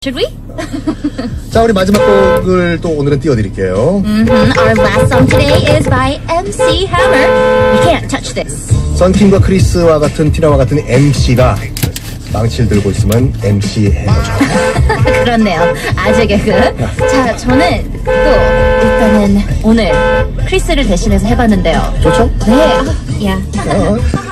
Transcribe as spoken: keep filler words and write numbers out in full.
Should we? 자, 우리 마지막 곡을 또 오늘은 띄워드릴게요. Mm-hmm. Our last song today is by 엠씨 Hammer. You can't touch this. 썬킴과 크리스와 같은 티나와 같은 엠씨가 망치를 들고 있으면 엠씨 해머죠. 그렇네요. 아재 개그. 자, 저는 또 일단은 오늘 크리스를 대신해서 해봤는데요. 좋죠? 네. 아, 야. 어.